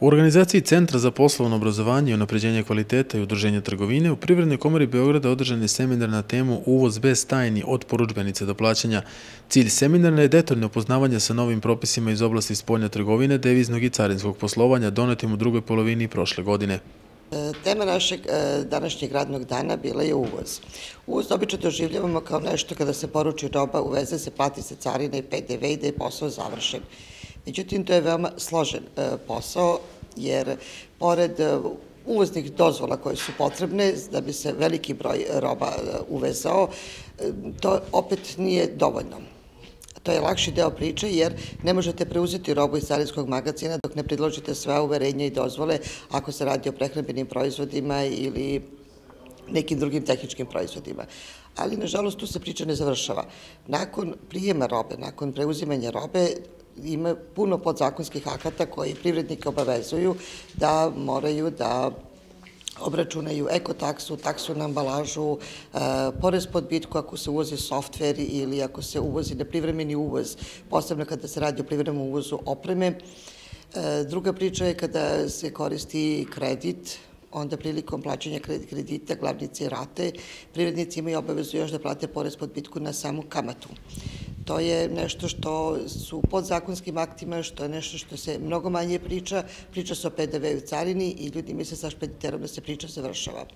U organizaciji Centra za poslovno obrazovanje i unapređenje kvaliteta i udruženja trgovine u Privrednoj komori Beograda održan je seminar na temu Uvoz bez tajni od porudžbenice do plaćanja. Cilj seminara je detaljno upoznavanje sa novim propisima iz oblasti spoljne trgovine, deviznog i carinskog poslovanja donetim u drugoj polovini prošle godine. Tema našeg današnjeg radnog dana bila je uvoz. Uvoz obično doživljavamo kao nešto kada se poruči roba, uveze se, plati se carina i PDV i da je posao završen. Međutim, to je veoma složen posao, jer pored uvoznih dozvola koje su potrebne da bi se veliki broj roba uvezao, to opet nije dovoljno. To je lakši deo priče jer ne možete preuzeti robu iz carinskog magacina dok ne predložite sva uverenja i dozvole ako se radi o prehrambenim proizvodima ili nekim drugim tehničkim proizvodima. Ali, nažalost, tu se priča ne završava. Nakon prijema robe, nakon preuzimanja robe, ima puno podzakonskih akata koji privrednike obavezuju da moraju da obračunaju ekotaksu, taksu na ambalažu, porez po odbitku ako se uvozi softver ili ako se uvozi na privremeni uvoz, posebno kada se radi o privremenom uvozu opreme. Druga priča je kada se koristi kredit, onda prilikom plaćanja kredita, glavnice i rate, privrednici imaju obavezu još da plate porez po odbitku na samu kamatu. To je nešto što su podzakonskim aktima, što je nešto što se mnogo manje priča. Priča se o PDV-u i carini i ljudi misle sa špediterom da se priča završava.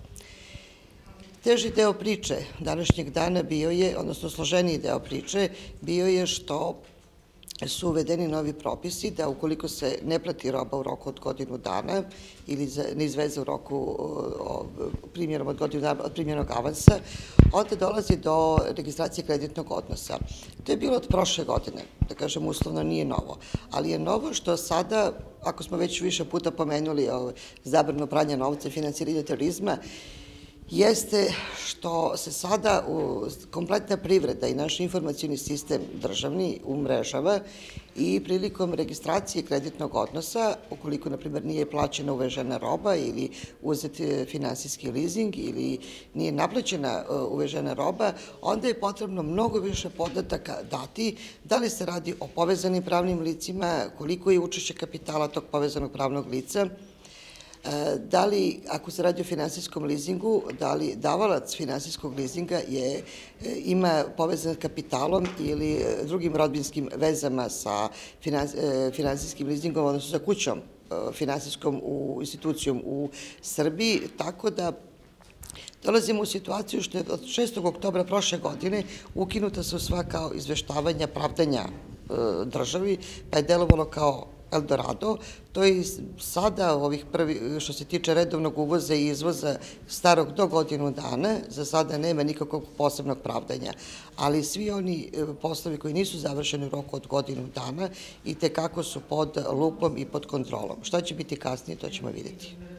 Teži deo priče današnjeg dana bio je, odnosno složeniji deo priče, bio je što su uvedeni novi propisi da ukoliko se ne plati roba u roku od godinu dana ili ne izveze u roku primjerom od godinu dana od primljenog avansa, onda dolazi do registracije kreditnog odnosa. To je bilo od prošle godine, da kažem uslovno nije novo, ali je novo što sada, ako smo već više puta pomenuli zabranu pranja novca i finansiranja terorizma, jeste što se sada kompletna privreda i naš informacioni sistem državni umrežava i prilikom registracije kreditnog odnosa, ukoliko, na primjer, nije plaćena uvežena roba ili uzet finansijski leasing ili nije naplaćena uvežena roba, onda je potrebno mnogo više podataka dati, da li se radi o povezanim pravnim licima, koliko je učešće kapitala tog povezanog pravnog lica, da li, ako se radi o finansijskom leasingu, da li davalac finansijskog leasinga ima povezan kapitalom ili drugim rodbinskim vezama sa finansijskim leasingom, odnosno sa kućom finansijskom institucijom u Srbiji, tako da dolazimo u situaciju što je od 6. oktobra prošle godine ukinuta su sva kao izveštavanja, pravdanja državi, pa je delovalo kao Eldorado. To je sada ovih prvi, što se tiče redovnog uvoza i izvoza starog do godinu dana, za sada nema nikakvog posebnog pravdanja, ali svi oni poslovi koji nisu završeni u roku od godinu dana i tekako su pod lupom i pod kontrolom. Šta će biti kasnije, to ćemo vidjeti.